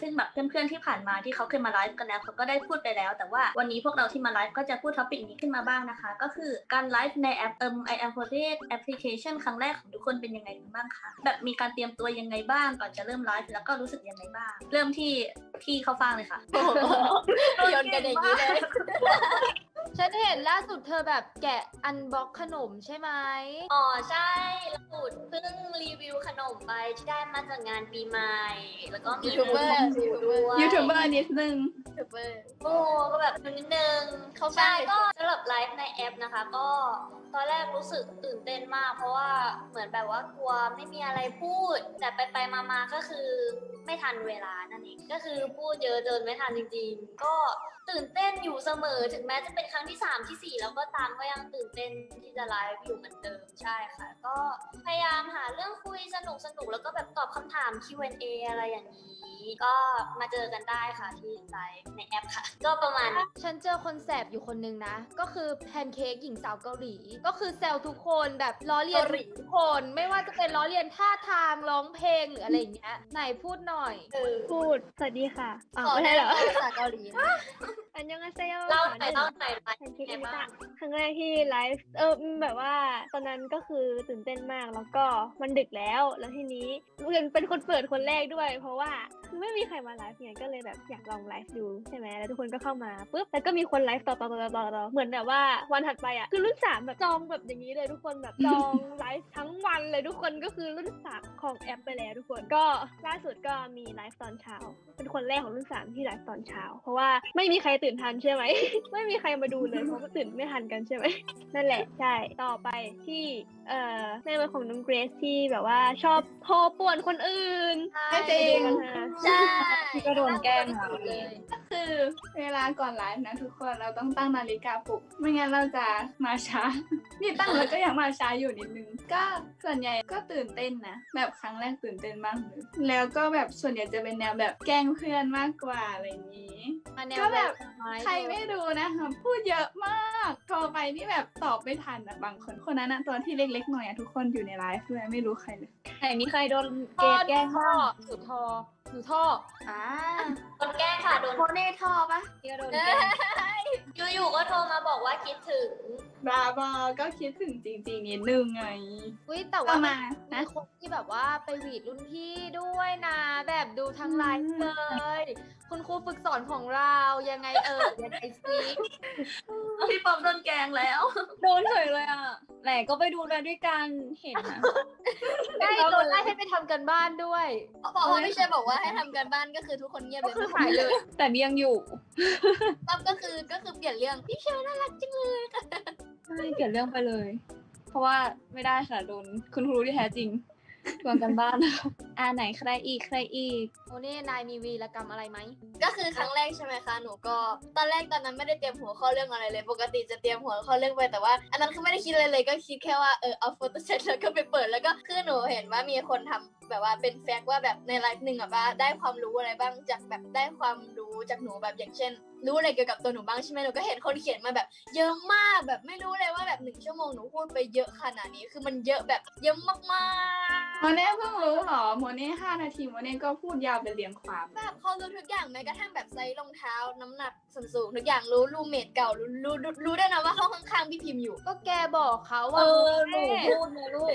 ซึ่งแบบเพื่อนๆที่ผ่านมาที่เขาเคยมาไลฟ์กันแล้วเขาก็ได้พูดไปแล้วแต่ว่าวันนี้พวกเราที่มาไลฟ์ก็จะพูดท็อปิกนี้ขึ้นมาบ้างนะคะก็คือการไลฟ์ในแอปI am Forte application ครั้งแรกของทุกคนเป็นยังไงกันบ้างคะแบบมีการเตรียมตัวยังไงบ้างก่อนจะเริ่มไลฟ์แล้วก็รู้สึกยังไงบ้างเริ่มที่พี่เข้าฟังเลยค่ะโยนกันอย่างนี้เลยฉันเห็นล่าสุดเธอแบบแกะอันบ็อกขนมใช่ไหมอ๋อใช่ล่าสุดเพิ่งรีวิวขนมไปที่ได้มาจากงานปีใหม่แล้วก็มียูทูบเบอร์นิดนึงโอ้ก็แบบนิดนึงเขาใช่ก็สำหรับไลฟ์ในแอปนะคะก็ตอนแรกรู้สึกตื่นเต้นมากเพราะว่าเหมือนแบบว่ากลัวไม่มีอะไรพูดแต่ไปมาก็คือไม่ทันเวลานั่นเองก็คือพูดเยอะจนไม่ทันจริงๆก็ตื่นเต้นอยู่เสมอถึงแม้จะเป็นครั้งที่3ที่4แล้วก็ตามก็ยังตื่นเต้นที่จะไลฟ์อยู่เหมือนเดิมใช่ค่ะก็พยายามหาเรื่องคุยสนุกแล้วก็แบบตอบคำถาม Q&A อะไรอย่างนี้ก็มาเจอกันได้ค่ะที่ไลฟ์ในแอปค่ะก็ประมาณฉันเจอคนแสบอยู่คนนึงนะก็คือแพนเค้กหญิงสาวเกาหลีก็คือแซวทุกคนแบบล้อเลียนทุกคนไม่ว่าจะเป็นล้อเลียนท่าทางร้องเพลงหรืออะไรอย่างเงี้ยไหนพูดหน่อยพูดสวัสดีค่ะไม่ใช่เหรอภาษาเกาหลีอันยองอาเซโยเล่าหน่อยครั้งแรกที่ไลฟ์แบบว่าตอนนั้นก็คือตื่นเต้นมากแล้วก็มันดึกแล้วทีนี้เป็นคนเปิดคนแรกด้วยเพราะว่าไม่มีใครมาไลฟ์เนี่ยก็เลยแบบอยากลองไลฟ์ดูใช่ไหมแล้วทุกคนก็เข้ามาปุ๊บแล้วก็มีคนไลฟ์ต่อเหมือนแบบว่าวันถัดไปอ่ะคือรุ่น3แบบจองแบบอย่างนี้เลยทุกคนแบบจองไลฟ์ทั้งวันเลยทุกคนก็คือรุ่น3ของแอปไปแล้วทุกคนก็ล่าสุดก็มีไลฟ์ตอนเช้าเป็นคนแรกของรุ่น3ที่ไลฟ์ตอนเช้าเพราะว่าไม่มีใครตื่นทันใช่ไหม ไม่มีใครมาดูเลยเพราะว่าตื่นไม่ทันกันใช่ไหม นั่นแหละใช่ต่อไปที่ในวันของน้องเกรซที่แบบว่าชอบโทรป่วนคนอื่นจริงใช่ก็โดนแกล้งเลยก็คือเวลาก่อนไลฟ์นะทุกคนเราต้องตั้งนาฬิกาปลุกไม่งั้นเราจะมาช้านี่ตั้งแล้วก็ยังมาช้าอยู่นิดนึงก็ส่วนใหญ่ก็ตื่นเต้นนะแบบครั้งแรกตื่นเต้นมากเลยแล้วก็แบบส่วนใหญ่จะเป็นแนวแบบแกล้งเพื่อนมากกว่าอะไรอย่างนี้ก็แบบใครไม่รู้นะคะพูดเยอะมากโทรไปนี่แบบตอบไม่ทันบางคนนั้นนะตัวที่เล็กๆหน่อยทุกคนอยู่ในไลฟ์ด้วยไม่รู้ใครเลยไหนมีใครโดนเกรดแกล้งบ้างหนูท่อโดนแกล้งค่ะโดนโคเน่ท่อปะโดนแกล้งอยู่ๆก็โทรมาบอกว่าคิดถึงก็คิดถึงจริงๆนิดนึงไงแต่ว่ามีคนที่แบบว่าไปหวีดรุ่นพี่ด้วยนะแบบดูทั้งไลฟ์เลยคุณครูฝึกสอนของเรายังไงยังไงซิพี่ปอมโดนแกงแล้วโดนเฉยเลยอ่ะแหละก็ไปดูกันด้วยกันเห็นนะได้โดนไล่ให้ไปทำกันบ้านด้วยเพราะพี่เชยบอกว่าให้ทำกันบ้านก็คือทุกคนเงียบเลยคือหายเลยแต่ยังอยู่ปั๊บก็คือเปลี่ยนเรื่องพี่เชยน่ารักจังเลยใช่เปลี่ยนเรื่องไปเลยเพราะว่าไม่ได้ค่ะโดนคุณครูที่แท้จริงทวงกันบ้านไหนใครอีกโอ้นี่นายมีวีรกรรมอะไรไหมก็คือครั้งแรกใช่ไหมคะหนูก็ตอนนั้นไม่ได้เตรียมหัวข้อเรื่องอะไรเลยปกติจะเตรียมหัวข้อเรื่องไปแต่ว่าอันนั้นคือไม่ได้คิดอะไรเลยก็คิดแค่ว่าเอาโฟโต้เซตแล้วก็ไปเปิดแล้วก็คือหนูเห็นว่ามีคนทำแบบว่าเป็นแฟกต์ว่าแบบในไลฟ์หนึ่งว่าได้ความรู้อะไรบ้างจากแบบได้ความรู้จากหนูแบบอย่างเช่นรู้อะไรเกี่ยวกับตัวหนูบ้างใช่ไหมหนูก็เห็นคนเขียนมาแบบเยอะมากแบบไม่รู้เลยว่าแบบ1 ชั่วโมงหนูพูดไปเยอะขนาดนี้คือมันเยอะแบบเยอะมากๆโมเน่เพิ่งรู้หรอโมเน่5 นาทีโมเน่ก็พูดยาวเป็นเรียงความแบบเขารู้ทุกอย่างแม้กระทั่งแบบไซส์รองเท้าน้ำหนักส่วนสูงทุกอย่างรู้รูเมทเก่ารู้ได้นะว่าห้องข้างๆพี่พิมพ์อยู่ก็แกบอกเขาว่าหนูพูดนะลูก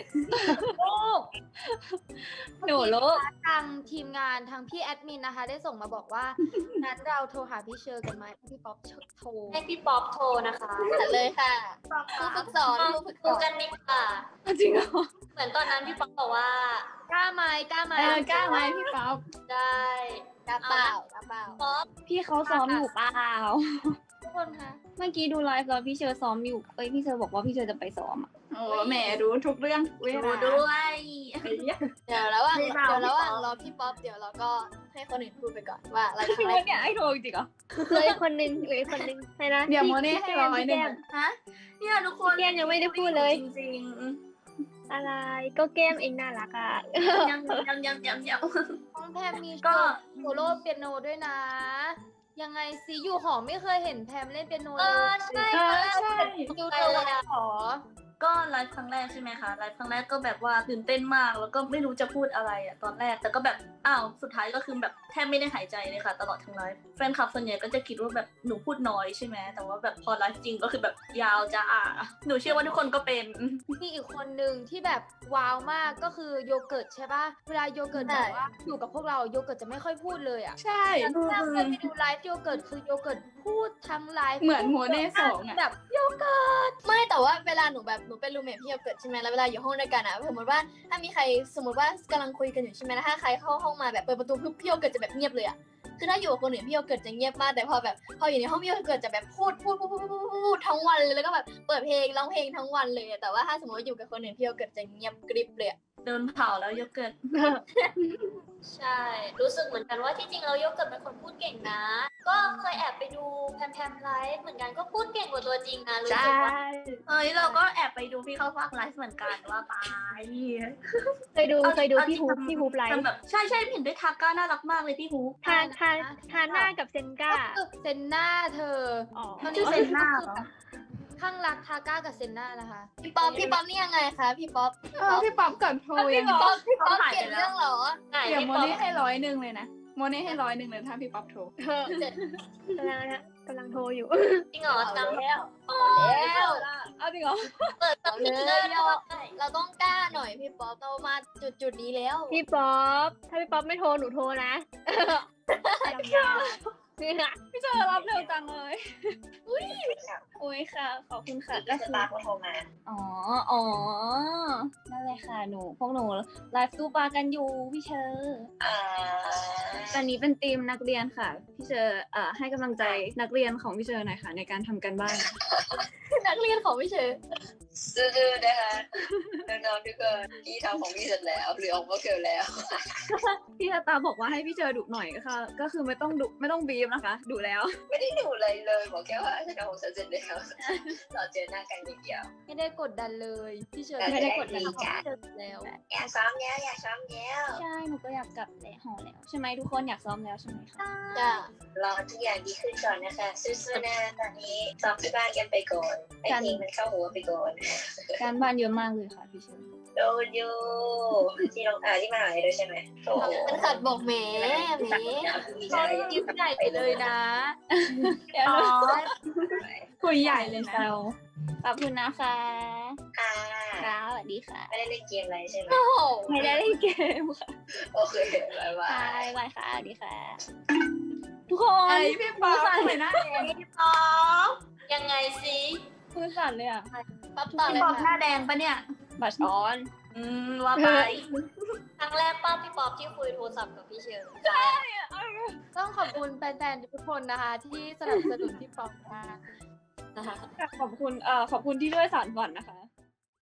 หนูรู้ทางทีมงานทางพี่แอดมินนะคะได้ส่งมาบอกว่างั้นเราโทรหาพี่เชอร์กันไหมพี่ป๊อปโทรให้พี่ป๊อปโทรนะคะเลยค่ะครูฝึกสอนกันนิดค่ะจริงเหรอเหมือนตอนนั้นพี่ป๊อปบอกว่ากล้าไหมกล้าไหมพี่ป๊อปได้กล้าเปล่าป๊อปพี่เขาซ้อมอยู่เปล่าทุกคนคะเมื่อกี้ดูไลฟ์แล้วพี่เชอร์ซ้อมอยู่พี่เชอร์บอกว่าพี่เชอร์จะไปซ้อมโอ้แหมรู้ทุกเรื่องรู้ด้วยเดี๋ยวระหว่างรอพี่ป๊อปเดี๋ยวเราก็ให้คนอื่นพูดไปก่อนว่าอะไรเนี่ยไอ้โทรจริงเหรอเลยคนนึงใช่นะเดี๋ยวโมเน่ให้100 ฮะเนี่ยทุกคนแก้มยังไม่ได้พูดเลยจริงอะไรก็แก้มเองน่ารักอ่ะยังน้องแพมมีก็โซโล่เปียโนด้วยนะยังไงสิอยู่หอไม่เคยเห็นแพมเล่นเปียโนเลยใช่ดูเลยหรอก็ไลฟ์ครั้งแรกใช่ไหมคะไลฟ์ครั้งแรกก็แบบว่าตื่นเต้นมากแล้วก็ไม่รู้จะพูดอะไรอะตอนแรกแต่ก็แบบอ้าวสุดท้ายก็คือแบบแทบไม่ได้หายใจเลยค่ะตลอดทั้งไลฟ์แฟนคลับส่วนใหญ่ก็จะคิดว่าแบบหนูพูดน้อยใช่ไหมแต่ว่าแบบพอไลฟ์จริงก็คือแบบยาวจะหนูเชื่อว่าทุกคนก็เป็นมีอีกคนหนึ่งที่แบบว้าวมากก็คือโยเกิร์ตใช่ปะเวลาโยเกิร์ตแบบว่าอยู่กับพวกเราโยเกิร์ตจะไม่ค่อยพูดเลยอ่ะใช่ถ้าเคยไปดูไลฟ์โยเกิร์ตคือโยเกิร์ตพูดทั้งไลฟ์เหมือนโมเน่สองอะแบบโยเกิร์ตไม่แต่ว่าเวลาหนูเป็นรูมเมทพี่โยเกิร์ตใช่ไหมแล้วเวลาอยู่ห้องด้วยกันอะสมมติว่าถ้ามีใครสมมติว่ากำลังคุยกันอยู่ใช่ไหมแล้วถ้าใครเข้าห้องมาแบบเปิดประตูปุ๊บพี่โยเกิร์ตจะแบบเงียบเลยอะคือถ้าอยู่กับคนอื่นพี่โยเกิร์ตจะเงียบมากแต่พออยู่ในห้องพี่โยเกิร์ตจะแบบพูดทั้งวันเลยแล้วก็แบบเปิดเพลงร้องเพลงทั้งวันเลยแต่ว่าถ้าสมมติว่าอยู่กับคนอื่นพี่โยเกิร์ตจะเงียบกริบเลยโดนเผาแล้วโยเกิร์ตใช่ รู้สึกเหมือนกันว่าที่จริงเราโยเกิร์ตเป็นคนพูดเก่งนะ ก็เคยแอบไปดูแพมไลฟ์เหมือนกันก็พูดเก่งกว่าตัวจริงนะรู้สึกว่าเอ้ยเราก็แอบไปดูพี่เข้าฟากไลฟ์เหมือนกันว่าตายเคยดูพี่ฮูปไลทำฟ์แบบใช่เห็นด้วยทาก้าน่ารักมากเลยพี่ฮูทาหน้ากับเซนก้าก็คือเซนน่าเธออ๋อตอนชื่นี้อเซนน่าเหรอข้างรักทาก้ากับเซนน่านะคะพี่ป๊อปนี่ยังไงคะพี่ป๊อปพี่ป๊อปก่อนโทรยังพี่ป๊อปเปลี่ยนเรื่องเหรอไหนเดี๋ยวพี่โมป๊อปเน่ให้100เลยนะโมเน่ให้100เลยถ้าพี่ป๊อปโทรกำลังโทรอยู่จริงเหรอจำแล้วแล้วเอาจริงเหรอเปิดตัวเลยเราต้องกล้าหน่อยพี่ป๊อปเรามาจุดนี้แล้วพี่ป๊อปถ้าพี่ป๊อปไม่โทรหนูโทรนะนี่ค่ะพี่เจอรับเร็วจังเลยอุ้ยค่ะ ขอบคุณค่ะก็คืออ๋อ นั่นเลยค่ะพวกหนูไลฟ์ตู้ปลากันอยู่พี่เชอร์ตอนนี้เป็นทีมนักเรียนค่ะ พี่เชอร์ให้กำลังใจนักเรียนของพี่เชอร์หน่อยค่ะในการทำกันบ้านนักเรียนของพี่เชอซื่อๆนะคะน้องๆทุกคนพี่ทำของพี่เสร็จแล้วหรือออกมาเกิดแล้วพี่ตาบอกว่าให้พี่เชอร์ดุหน่อยค่ะก็คือไม่ต้องดุไม่ต้องบีบนะคะดุแล้วไม่ได้ดูอะไรเลยบอกแค่ว่าฉันทำของฉันเสร็จแล้วรอเจอหน้ากันอย่างเดียวไม่ได้กดดันเลยพี่เชอร์ไม่ได้กดดันเพราะพี่เชอร์แล้วอยากซ้อมแล้วอยากซ้อมแล้วใช่หนูก็อยากกลับแต่หอแล้วใช่ไหมทุกคนอยากซ้อมแล้วใช่ไหมคะจ้ะรอทุกอย่างดีขึ้นก่อนนะคะสู้ๆนะตอนนี้ซ้อมที่บ้านกันไปก่อนไอ้เพลงมันเข้าหัวไปก่อนการบ้านเยอะมากเลยค่ะพี่เชอร์โดนอยู่ที่ลงที่มหาลัยด้วยใช่ไหมโอ้โหมันขัดบอกแหมใช่ยิ้มใหญ่ไปเลยนะอ๋อคุยใหญ่เลยเซนะลขอบคุณนะคะค่ะค่ะสวัสดีค่ะไม่ได้เล่นเกมอะไรใช่ไหมโอ้โหไม่ได้เล่นเกมค่ะโอเคบ๊ายบาค่ะยบ๊ายบายค่ะสวัสดีค่ะ ทุกคนไอ้พี่ป๊อปทำไมหน้าแดงพี่ป๊อปยังไงสิมือสั่นเลยอ่ะป๊อปต่อเลพี่ยป๊อปหค่ะน้าแดงปะเนี่ยบัตรออนว่าไปครั้งแรกป้าพี่ป๊อปที่คุยโทรศัพท์กับพี่เชอร์ต้องขอบคุณแฟนๆทุกคนนะคะ ที่สนับสนุนพี่ป๊อปมากขอบคุณที่ด้วยสารฝันนะคะ